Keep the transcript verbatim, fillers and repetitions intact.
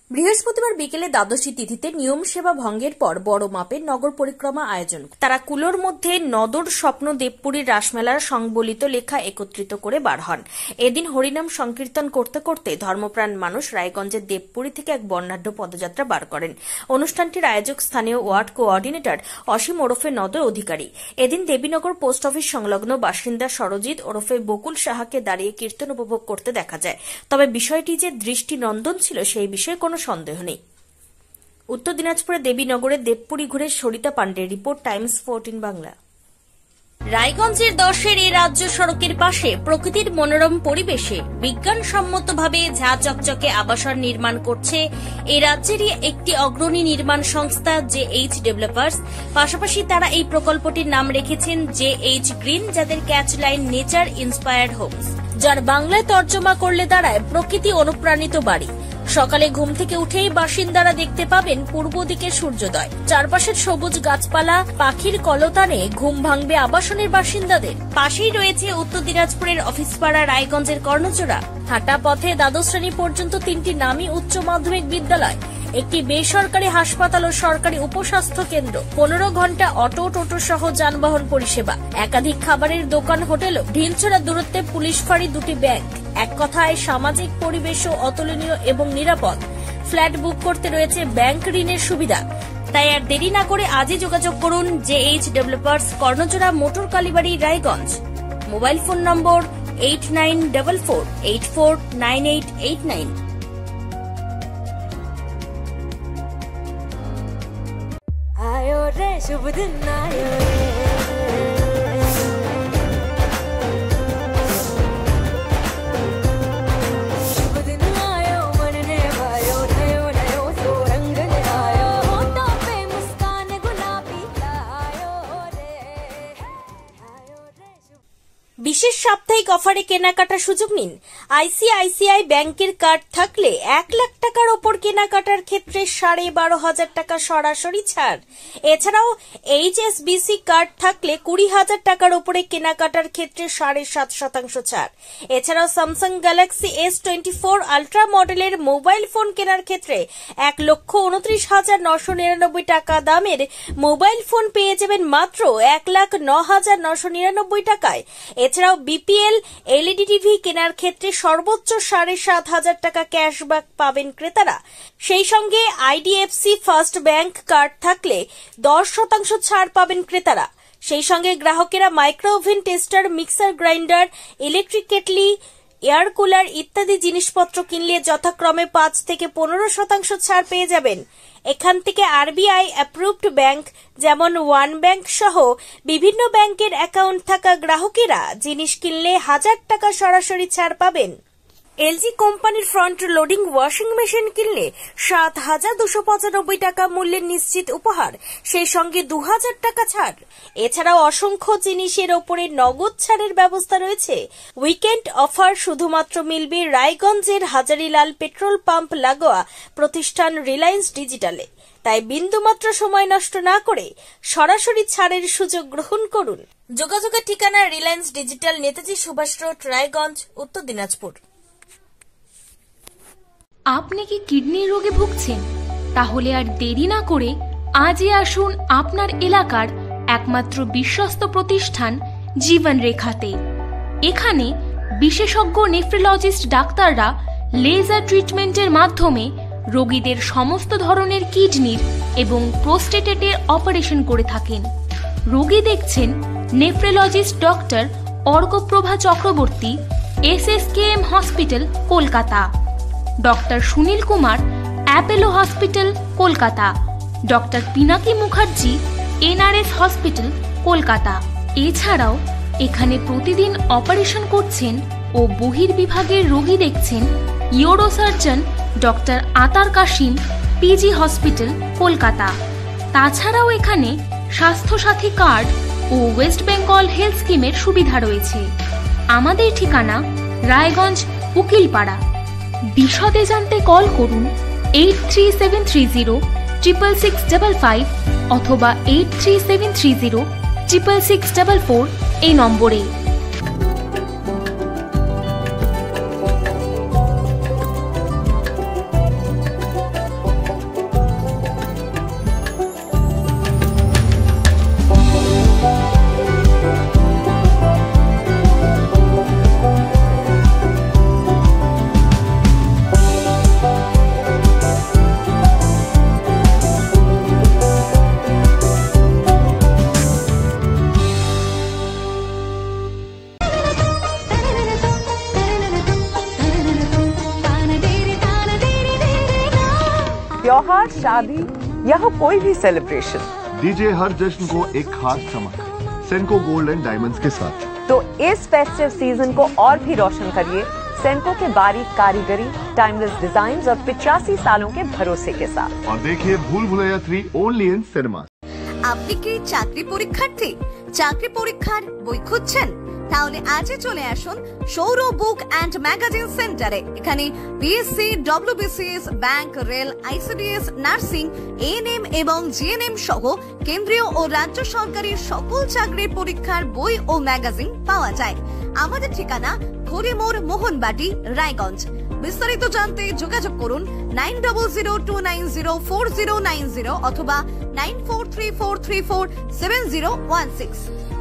বৃহস্পতিবার বিকেলে দ্বাদশী তিথিতে নিয়ম সেবা ভঙ্গের পর বড় মাপের নগর পরিক্রমা আয়োজন। তারা কুলোর মধ্যে নদর স্বপ্ন দেবপুরীর রাসমেলার সংবলিত লেখা একত্রিত করে বার হন। এদিন হরিনাম সংকীর্তন করতে করতে ধর্মপ্রাণ মানুষ রায়গঞ্জের দেবপুরী থেকে এক বর্ণাঢ্য পদযাত্রা বার করেন। অনুষ্ঠানটির আয়োজক স্থানীয় ওয়ার্ড কোঅর্ডিনেটর অসীম ওরফে নদর অধিকারী। এদিন দেবীনগর পোস্ট অফিস সংলগ্ন বাসিন্দা সরজিৎ ওরফে বকুল সাহাকে দাঁড়িয়ে কীর্তন উপভোগ করতে দেখা যায়। তবে বিষয়টি যে দৃষ্টিনন্দন ছিল সেই বিষয়ে কোনো সন্দেহ নেই। উত্তর দিনাজপুরের দেবীনগরের দেবপুরী ঘুরে সরিতা পান্ডের রিপোর্ট, টাইমস ফোরটিন বাংলা। রায়গঞ্জের দশের এই রাজ্য সড়কের পাশে প্রকৃতির মনোরম পরিবেশে বিজ্ঞানসম্মতভাবে ঝা চকচকে আবাসন নির্মাণ করছে এই রাজ্যেরই একটি অগ্রণী নির্মাণ সংস্থা জে এইচ ডেভেলপার্স। পাশাপাশি তারা এই প্রকল্পটির নাম রেখেছেন জে এইচ গ্রিন, যাদের catch line nature inspired homes, যার বাংলায় তর্জমা করলে দাঁড়ায় প্রকৃতি অনুপ্রাণিত বাড়ি। সকালে ঘুম থেকে উঠেই বাসিন্দারা দেখতে পাবেন পূর্ব দিকে সূর্যোদয়। চারপাশের সবুজ গাছপালা, পাখির কলতানে ঘুম ভাঙবে আবাসনের বাসিন্দাদের। পাশেই রয়েছে উত্তর দিনাজপুরের অফিসপাড়া রায়গঞ্জের কর্ণচূড়া। হাঁটা পথে দ্বাদশ শ্রেণী পর্যন্ত তিনটি নামী উচ্চ মাধ্যমিক বিদ্যালয়, একটি বেসরকারি হাসপাতাল ও সরকারি উপস্বাস্থ্য কেন্দ্র, পনেরো ঘন্টা অটো টোটো সহ যানবাহন পরিষেবা, একাধিক খাবারের দোকান, হোটেল, ঢিলছড়া দূরত্বে পুলিশ ফাঁড়ি, দুটি ব্যাংক। এক কথায় সামাজিক পরিবেশও অতুলনীয় এবং নিরাপদ। ফ্ল্যাট বুক করতে রয়েছে ব্যাংক ঋণের সুবিধা। তাই আর দেরি না করে আজই যোগাযোগ করুন J H developers, Karnachura, motor Kalibari, Raiganj. Mobile phone নম্বর eight nine four four eight four nine eight eight nine. आयो रे शुभ दिन आयो रे, शुभ दिन आयो मन ने भायो, नयो नयो सो रंग ले आयो, होठों पे मुस्कान गुलाबी आयो रे, आयो रे शुभ। বিশেষ সাপ্তাহিক অফারে কেনাকাটার সুযোগ নিন। আইসিআইসিআই ব্যাংকের কার্ড থাকলে এক লাখ টাকার ওপর কেনাকাটার ক্ষেত্রে সাড়ে বারো হাজার টাকা সরাসরি ছাড়। এছাড়াও এইচএসবিসি কার্ড থাকলে কুড়ি হাজার টাকার ওপরে কেনাকাটার ক্ষেত্রে সাড়ে সাত শতাংশ ছাড়। এছাড়াও Samsung Galaxy S twenty four ultra মডেলের মোবাইল ফোন কেনার ক্ষেত্রে এক লক্ষ উনত্রিশ হাজার নশো নিরানব্বই টাকা দামের মোবাইল ফোন পেয়ে যাবেন মাত্র এক লাখ ন হাজার নশো নিরানব্বই টাকায়। এছাড়াও বিপিএল এলইডি টিভি কেনার ক্ষেত্রে সর্বোচ্চ সাড়ে সাত হাজার টাকা ক্যাশব্যাক পাবেন ক্রেতারা। সেই সঙ্গে আইডিএফসি ফার্স্ট ব্যাংক কার্ড থাকলে দশ শতাংশ ছাড় পাবেন ক্রেতারা। সেই সঙ্গে গ্রাহকেরা micro oven, toaster, mixer grinder, electric kettle, air cooler ইত্যাদি জিনিসপত্র কিনলে যথাক্রমে পাঁচ থেকে পনেরো শতাংশ ছাড় পেয়ে যাবেন। এখান থেকে আরবিআই অ্যাপ্রুভড ব্যাংক যেমন ওয়ান ব্যাংক সহ বিভিন্ন ব্যাংকের অ্যাকাউন্ট থাকা গ্রাহকেরা জিনিস কিনলে হাজার টাকা সরাসরি ছাড় পাবেন। এলজি কোম্পানির ফ্রন্ট লোডিং ওয়াশিং মেশিন কিনলে সাত হাজার দুশো পঁচানব্বই টাকা মূল্যের নিশ্চিত উপহার, সেই সঙ্গে দু হাজার টাকা ছাড়। এছাড়াও অসংখ্য জিনিসের ওপরে নগদ ছাড়ের ব্যবস্থা রয়েছে। উইকেন্ড অফার শুধুমাত্র মিলবে রায়গঞ্জের হাজারিলাল পেট্রোল পাম্প লাগোয়া প্রতিষ্ঠান রিলায়েন্স ডিজিটালে। তাই বিন্দুমাত্র সময় নষ্ট না করে সরাসরি ছাড়ের সুযোগ গ্রহণ করুন। যোগাযোগের ঠিকানা Reliance Digital, Netaji Subhash road, Raiganj, Uttar Dinajpur. আপনি কি কিডনির রোগে ভুগছেন? তাহলে আর দেরি না করে আজই আসুন আপনার এলাকার একমাত্র বিশ্বস্ত প্রতিষ্ঠান জীবন রেখাতে। এখানে বিশেষজ্ঞ নেফ্রোলজিস্ট ডাক্তাররা লেজার ট্রিটমেন্টের মাধ্যমে রোগীদের সমস্ত ধরনের কিডনির এবং প্রোস্টেটেটের অপারেশন করে থাকেন। রোগী দেখছেন nephrologist doctor Arkaprava Chakraborty, S S K M hospital, Kolkata. Doctor Sunil Kumar, Apollo hospital, Kolkata. Doctor Pinaki Mukherjee, NRS hospital, Kolkata. এছাড়াও এখানে প্রতিদিন অপারেশন করছেন ও বহির্বিভাগের রোগী দেখছেন ইউরোসার্জন ডক্টর আতার কাশিম, পিজি হসপিটাল, কলকাতা। তাছাড়াও এখানে স্বাস্থ্যসাথী কার্ড ও ওয়েস্ট বেঙ্গল হেলথ স্কিমের সুবিধা রয়েছে। আমাদের ঠিকানা রায়গঞ্জ, উকিলপাড়া। বিশদে জানতে কল করুন eight three seven three zero triple six double five অথবা eight three seven three zero triple six double four এই নম্বরে। त्योहार, शादी या हो कोई भी सेलिब्रेशन, दीजिए हर जश्न को एक खास चमक सेंको गोल्ड एंड डायमंड्स के साथ। तो इस फेस्टिव सीजन को और भी रोशन करिए सेंको के बारीक कारीगरी, टाइमलेस डिजाइन और पिचासी सालों के भरोसे के साथ। और देखिए Bhool Bhulaiyaa three only in cinema. আপনি কি চাকরি পরীক্ষার্থী? চাকরি পরীক্ষার বই খুঁজছেন? তাহলে আজই চলে আসুন সৌর বুক অ্যান্ড ম্যাগাজিন সেন্টারে। এখানে BSc, WBCS, bank, rail, ICDS, nursing, ANM এবং জিএনএম সহ কেন্দ্রীয় ও রাজ্য সরকারি সকল চাকরির পরীক্ষার বই ও ম্যাগাজিন পাওয়া যায়। আমাদের ঠিকানা খড়িমোড়, মোহনবাটি, রায়গঞ্জ। বিস্তারিত জানতে যোগাযোগ করুন nine double zero two nine zero four zero nine zero অথবা nine four three four three four seven zero one six.